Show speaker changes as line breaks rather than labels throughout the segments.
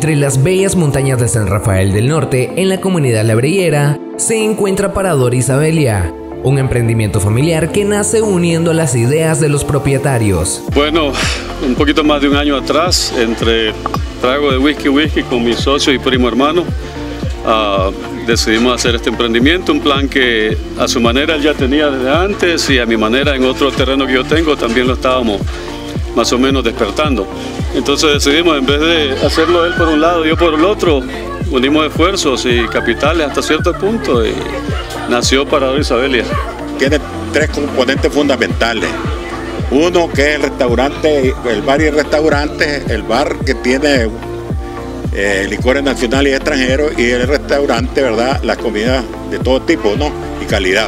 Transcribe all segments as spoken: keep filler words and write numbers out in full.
Entre las bellas montañas de San Rafael del Norte, en la comunidad labrillera, se encuentra Parador Isabelia, un emprendimiento familiar que nace uniendo las ideas de los propietarios.
Bueno, un poquito más de un año atrás, entre trago de whisky whisky con mi socio y primo hermano, uh, decidimos hacer este emprendimiento, un plan que a su manera él ya tenía desde antes y a mi manera en otro terreno que yo tengo también lo estábamos más o menos despertando. Entonces decidimos, en vez de hacerlo él por un lado y yo por el otro, unimos esfuerzos y capitales hasta cierto punto y nació Parador Isabelia.
Tiene tres componentes fundamentales. Uno que es el restaurante, el bar y el restaurante, el bar que tiene eh, licores nacionales y extranjeros, y el restaurante, ¿verdad?, las comidas de todo tipo, ¿no?, y calidad.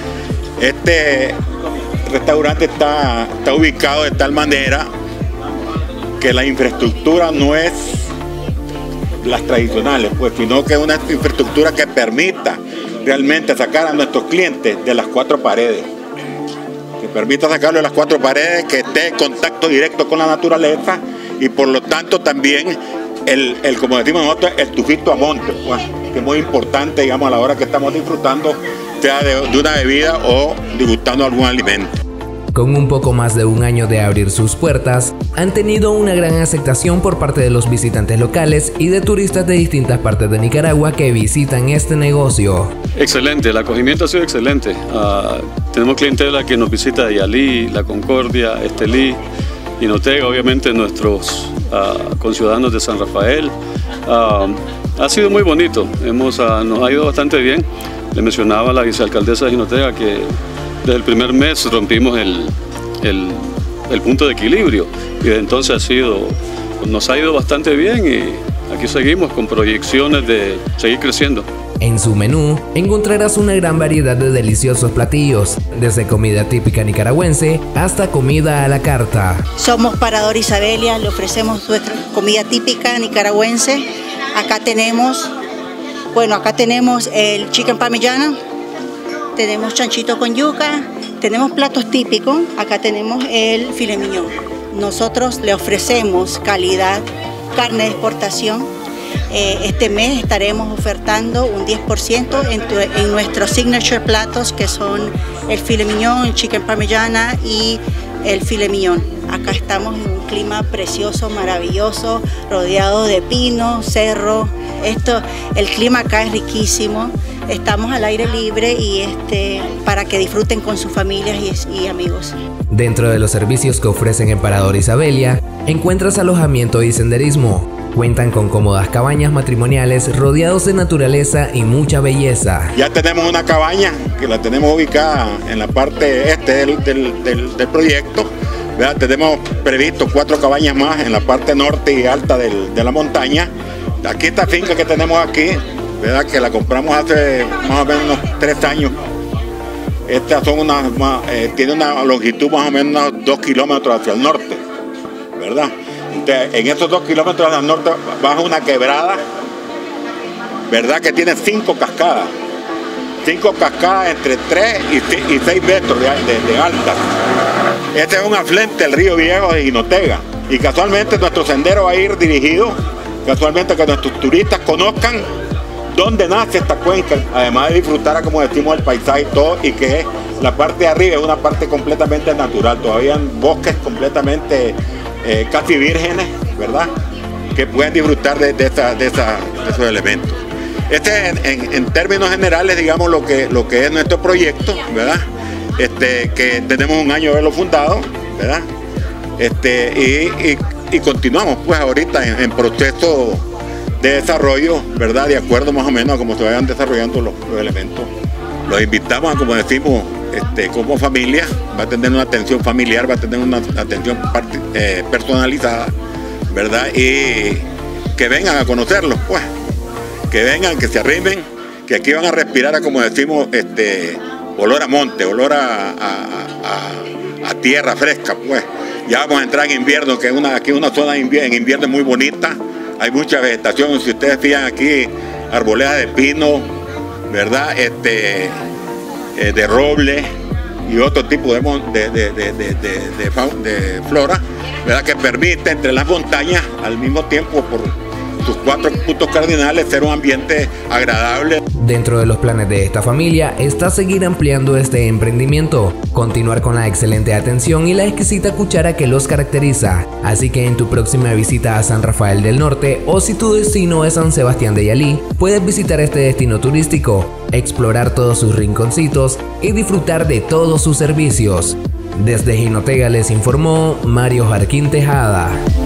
Este restaurante está, está ubicado de tal manera que la infraestructura no es las tradicionales, pues, sino que es una infraestructura que permita realmente sacar a nuestros clientes de las cuatro paredes, que permita sacarlo de las cuatro paredes, que esté en contacto directo con la naturaleza y por lo tanto también el, el como decimos nosotros, el tufito a monte, pues, que es muy importante, digamos, a la hora que estamos disfrutando, sea de, de una bebida o disfrutando algún alimento.
Con un poco más de un año de abrir sus puertas, han tenido una gran aceptación por parte de los visitantes locales y de turistas de distintas partes de Nicaragua que visitan este negocio.
Excelente, el acogimiento ha sido excelente. Uh, tenemos clientela que nos visita de Yalí, La Concordia, Estelí, Jinotega, obviamente nuestros uh, conciudadanos de San Rafael. Uh, ha sido muy bonito, Hemos, uh, nos ha ido bastante bien. Le mencionaba a la vicealcaldesa de Jinotega que desde el primer mes rompimos el, el, el punto de equilibrio y desde entonces ha sido, nos ha ido bastante bien y aquí seguimos con proyecciones de seguir creciendo.
En su menú encontrarás una gran variedad de deliciosos platillos, desde comida típica nicaragüense hasta comida a la carta.
Somos Parador Isabelia, le ofrecemos nuestra comida típica nicaragüense. Acá tenemos, bueno, acá tenemos el chicken parmigiano, tenemos chanchito con yuca, tenemos platos típicos, acá tenemos el filet mignon. Nosotros le ofrecemos calidad, carne de exportación. Eh, este mes estaremos ofertando un diez por ciento en, tu, en nuestros signature platos, que son el filet mignon, el chicken parmigiana y el filet mignon. Acá estamos en un clima precioso, maravilloso, rodeado de pino, cerro. Esto, el clima acá es riquísimo. Estamos al aire libre y este, para que disfruten con sus familias y, y amigos.
Dentro de los servicios que ofrecen en Parador Isabelia, encuentras alojamiento y senderismo. Cuentan con cómodas cabañas matrimoniales rodeados de naturaleza y mucha belleza.
Ya tenemos una cabaña que la tenemos ubicada en la parte este del, del, del, del proyecto. ¿Verdad? Tenemos previsto cuatro cabañas más en la parte norte y alta del, de la montaña. Aquí esta finca que tenemos aquí, ¿verdad?, que la compramos hace más o menos unos tres años. Estas son unas, eh, tiene una longitud más o menos unos dos kilómetros hacia el norte, ¿verdad? Entonces, en esos dos kilómetros hacia el norte baja una quebrada, ¿verdad?, que tiene cinco cascadas. Cinco cascadas entre tres y seis metros de, de, de alta. Este es un afluente del río Viejo de Jinotega. Y casualmente nuestro sendero va a ir dirigido, casualmente, que nuestros turistas conozcan dónde nace esta cuenca, además de disfrutar, como decimos, el paisaje y todo, y que la parte de arriba es una parte completamente natural, todavía en bosques completamente eh, casi vírgenes, ¿verdad?, que pueden disfrutar de, de, esa, de, esa, de esos elementos. Este en, en, en términos generales, digamos, lo que, lo que es nuestro proyecto, ¿verdad?, este, que tenemos un año de haberlo fundado, ¿verdad?, este, y, y, y continuamos pues ahorita en, en proceso de desarrollo, ¿verdad?, de acuerdo más o menos a cómo se vayan desarrollando los, los elementos. Los invitamos a, como decimos, este, como familia, va a tener una atención familiar, va a tener una atención part, eh, personalizada, ¿verdad?, y que vengan a conocerlos, pues, que vengan, que se arrimen, que aquí van a respirar, a, como decimos, este, olor a monte, olor a, a, a, a tierra fresca, pues. Ya vamos a entrar en invierno, que es una, aquí es una zona en invierno muy bonita. Hay mucha vegetación, si ustedes fijan aquí, arboledas de pino, ¿verdad?, este, eh, de roble y otro tipo de, de, de, de, de, de, de flora, ¿verdad?, que permite entre las montañas, al mismo tiempo por sus cuatro puntos cardinales, ser un ambiente agradable.
Dentro de los planes de esta familia está seguir ampliando este emprendimiento, continuar con la excelente atención y la exquisita cuchara que los caracteriza. Así que en tu próxima visita a San Rafael del Norte, o si tu destino es San Sebastián de Yalí, puedes visitar este destino turístico, explorar todos sus rinconcitos y disfrutar de todos sus servicios. Desde Jinotega les informó Mario Jarquín Tejada.